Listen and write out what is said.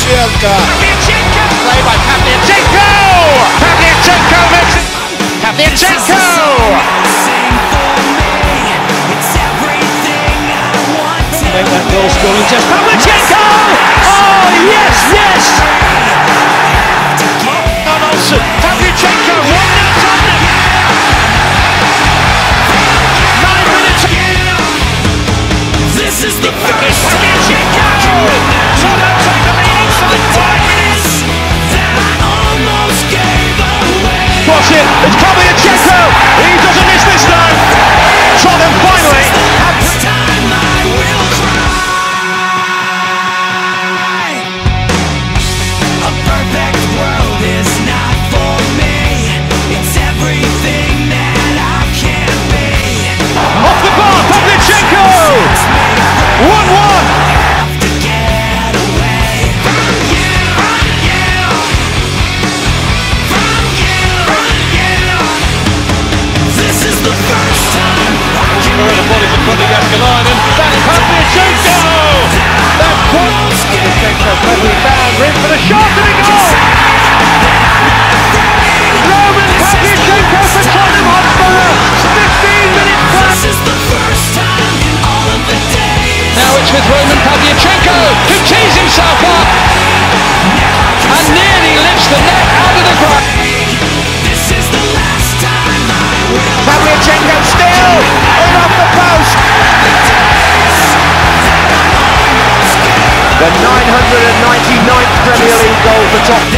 Pavlyuchenko! Play by Pavlyuchenko! Pavlyuchenko makes it! Pavlyuchenko! Make that goal scoring test. Pavlyuchenko! Oh, yes, yes! Olsen, Pavlyuchenko, 1-0 Tottenham! 9 minutes. This is the It's Pavlyuchenko! Tottenham take the lead inside 5 minutes! Cross it, it's Pavlyuchenko! He doesn't miss this time! Tottenham finally have... Off the bar, Pavlyuchenko! 1-1! The body in front of Jääskeläinen. That's Pavlyuchenko! That's Pavlyuchenko cleverly found, room for the shot and a goal! Roman Pavlyuchenko for Tottenham Hotspur! 15 minutes plus! Now it's with Roman Pavlyuchenko, who tees himself up and nearly lifts the net out of the ground. Pavlyuchenko still in off the post. The 999th Premier League goal for Tottenham.